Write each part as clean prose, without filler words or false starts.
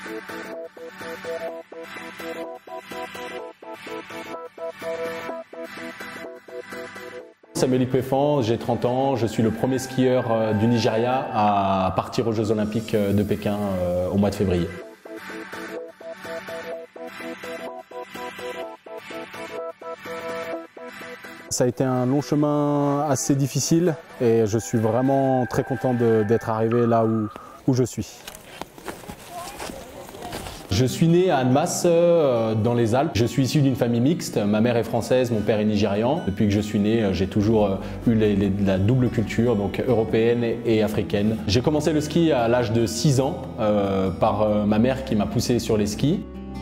Samuel Ikpefan, j'ai 30 ans, je suis le premier skieur du Nigeria à partir aux Jeux Olympiques de Pékin au mois de février. Ça a été un long chemin assez difficile et je suis vraiment très content d'être arrivé là où je suis. Je suis né à Annemasse, dans les Alpes. Je suis issu d'une famille mixte. Ma mère est française, mon père est nigérian. Depuis que je suis né, j'ai toujours eu la double culture, donc européenne et africaine. J'ai commencé le ski à l'âge de 6 ans par ma mère qui m'a poussé sur les skis.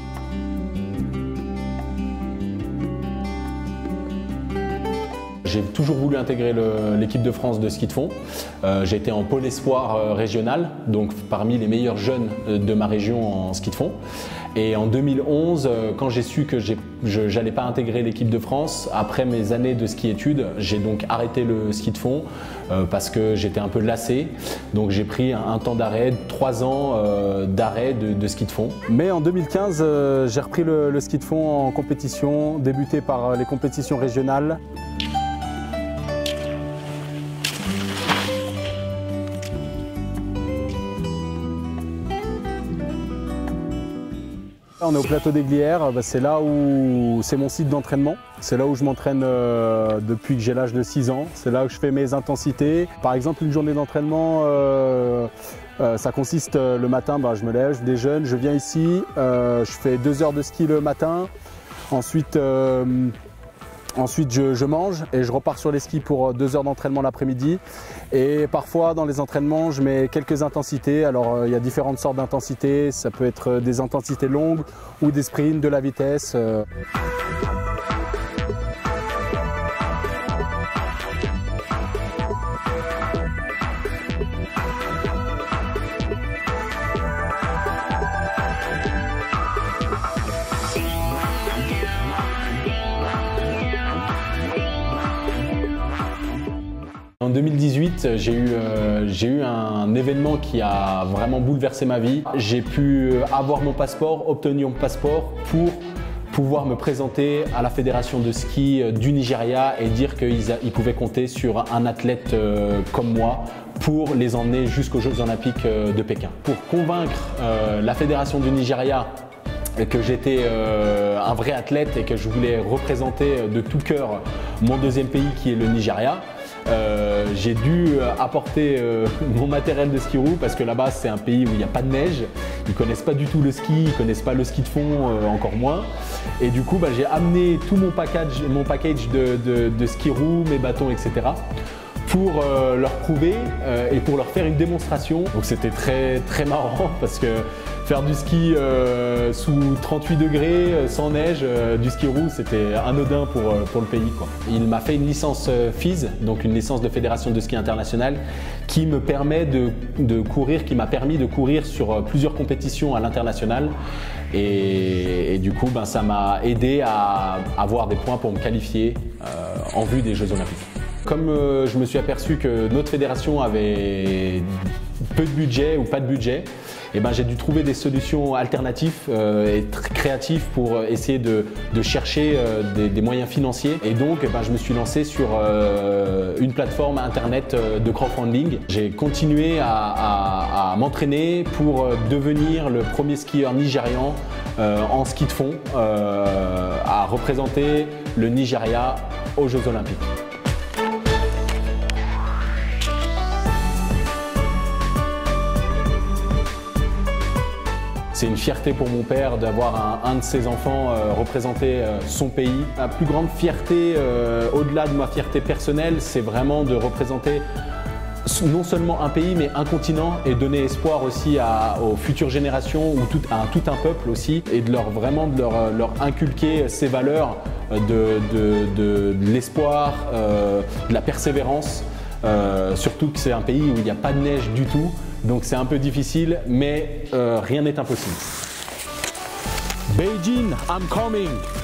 J'ai toujours voulu intégrer l'équipe de France de ski de fond. J'ai été en pôle espoir régional, donc parmi les meilleurs jeunes de ma région en ski de fond. Et en 2011, quand j'ai su que je n'allais pas intégrer l'équipe de France, après mes années de ski-études, j'ai donc arrêté le ski de fond parce que j'étais un peu lassé. Donc j'ai pris un temps d'arrêt, 3 ans d'arrêt de ski de fond. Mais en 2015, j'ai repris le ski de fond en compétition, débuté par les compétitions régionales. On est au plateau des Glières, c'est là où c'est mon site d'entraînement. C'est là où je m'entraîne depuis que j'ai l'âge de 6 ans. C'est là où je fais mes intensités. Par exemple, une journée d'entraînement, ça consiste le matin, je me lève, je déjeune, je viens ici, je fais 2 heures de ski le matin. Ensuite, je mange et je repars sur les skis pour 2 heures d'entraînement l'après-midi. Et parfois, dans les entraînements, je mets quelques intensités. Alors, il y a différentes sortes d'intensités. Ça peut être des intensités longues ou des sprints, de la vitesse. En 2018, j'ai eu un événement qui a vraiment bouleversé ma vie. J'ai pu avoir mon passeport, obtenir mon passeport pour pouvoir me présenter à la fédération de ski du Nigeria et dire qu'ils pouvaient compter sur un athlète comme moi pour les emmener jusqu'aux Jeux Olympiques de Pékin. Pour convaincre la fédération du Nigeria que j'étais un vrai athlète et que je voulais représenter de tout cœur mon deuxième pays qui est le Nigeria, j'ai dû apporter mon matériel de ski roue parce que là-bas c'est un pays où il n'y a pas de neige, ils connaissent pas du tout le ski, ils connaissent pas le ski de fond encore moins, et du coup j'ai amené tout mon package de ski roue, mes bâtons, etc. pour leur prouver et pour leur faire une démonstration. Donc c'était très marrant parce que faire du ski sous 38 degrés, sans neige, du ski roue, c'était anodin pour le pays, quoi. Il m'a fait une licence FIS, donc une licence de Fédération de ski internationale, qui me permet qui m'a permis de courir sur plusieurs compétitions à l'international. Et du coup, ça m'a aidé à avoir des points pour me qualifier en vue des Jeux Olympiques. Comme je me suis aperçu que notre fédération avait peu de budget ou pas de budget, j'ai dû trouver des solutions alternatives et très créatives pour essayer de chercher des moyens financiers. Et donc, je me suis lancé sur une plateforme internet de crowdfunding. J'ai continué à m'entraîner pour devenir le premier skieur nigérian en ski de fond à représenter le Nigeria aux Jeux Olympiques. C'est une fierté pour mon père d'avoir un de ses enfants représenter son pays. La plus grande fierté, au-delà de ma fierté personnelle, c'est vraiment de représenter non seulement un pays, mais un continent et donner espoir aussi aux futures générations ou à tout un peuple aussi, et de leur inculquer ces valeurs de l'espoir, de la persévérance, surtout que c'est un pays où il n'y a pas de neige du tout. Donc c'est un peu difficile, mais rien n'est impossible. Beijing, I'm coming!